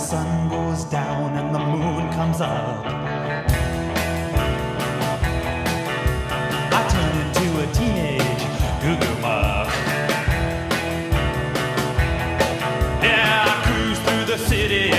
sun goes down and the moon comes up, I turn into a teenage goo-goo muck. Yeah, I cruise through the city